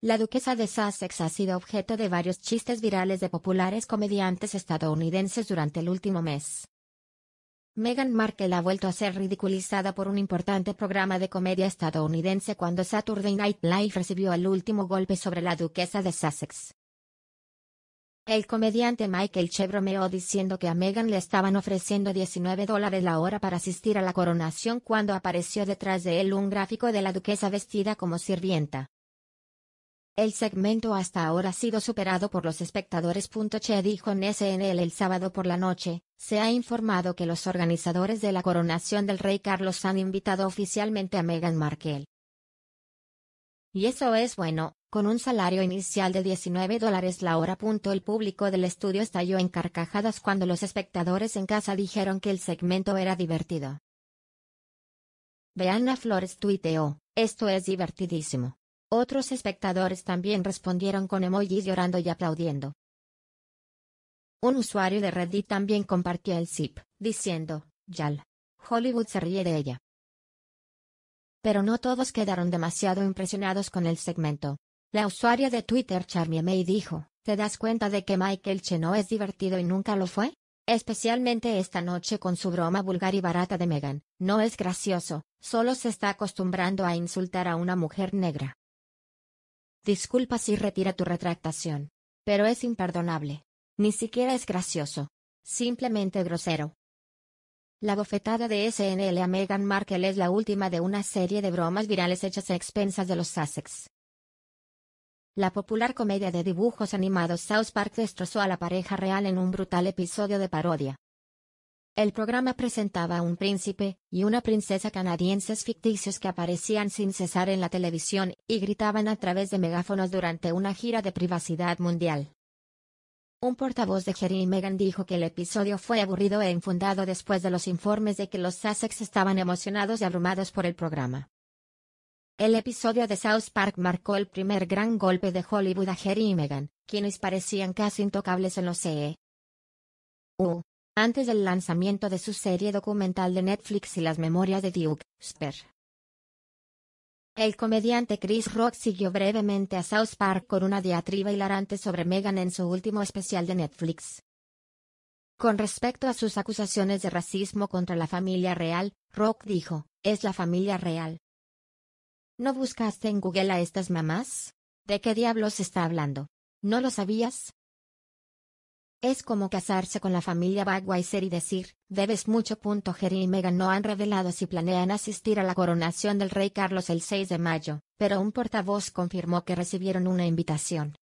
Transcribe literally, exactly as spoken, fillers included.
La duquesa de Sussex ha sido objeto de varios chistes virales de populares comediantes estadounidenses durante el último mes. Meghan Markle ha vuelto a ser ridiculizada por un importante programa de comedia estadounidense cuando Saturday Night Live recibió el último golpe sobre la duquesa de Sussex. El comediante Michael Che bromeó diciendo que a Meghan le estaban ofreciendo diecinueve dólares la hora para asistir a la coronación cuando apareció detrás de él un gráfico de la duquesa vestida como sirvienta. El segmento hasta ahora ha sido superado por los espectadores. Che dijo en S N L el sábado por la noche: se ha informado que los organizadores de la coronación del rey Carlos han invitado oficialmente a Meghan Markle. Y eso es bueno, con un salario inicial de diecinueve dólares la hora. El público del estudio estalló en carcajadas cuando los espectadores en casa dijeron que el segmento era divertido. Beana Flores tuiteó: esto es divertidísimo. Otros espectadores también respondieron con emojis llorando y aplaudiendo. Un usuario de Reddit también compartió el zip, diciendo: Yal. Hollywood se ríe de ella. Pero no todos quedaron demasiado impresionados con el segmento. La usuaria de Twitter Charmy May dijo: ¿te das cuenta de que Michael Che no es divertido y nunca lo fue? Especialmente esta noche con su broma vulgar y barata de Meghan, no es gracioso, solo se está acostumbrando a insultar a una mujer negra. Disculpa si retira tu retractación. Pero es imperdonable. Ni siquiera es gracioso. Simplemente grosero. La bofetada de S N L a Meghan Markle es la última de una serie de bromas virales hechas a expensas de los Sussex. La popular comedia de dibujos animados South Park destrozó a la pareja real en un brutal episodio de parodia. El programa presentaba a un príncipe y una princesa canadienses ficticios que aparecían sin cesar en la televisión y gritaban a través de megáfonos durante una gira de privacidad mundial. Un portavoz de Harry y Meghan dijo que el episodio fue aburrido e infundado después de los informes de que los Sussex estaban emocionados y abrumados por el programa. El episodio de South Park marcó el primer gran golpe de Hollywood a Harry y Meghan, quienes parecían casi intocables en los C E U. Antes del lanzamiento de su serie documental de Netflix y las memorias de Duke Sper. El comediante Chris Rock siguió brevemente a South Park con una diatriba hilarante sobre Meghan en su último especial de Netflix. Con respecto a sus acusaciones de racismo contra la familia real, Rock dijo: ¿es la familia real? ¿No buscaste en Google a estas mamás? ¿De qué diablos está hablando? ¿No lo sabías? Es como casarse con la familia Budweiser y decir: debes mucho. Harry y Meghan no han revelado si planean asistir a la coronación del rey Carlos el seis de mayo, pero un portavoz confirmó que recibieron una invitación.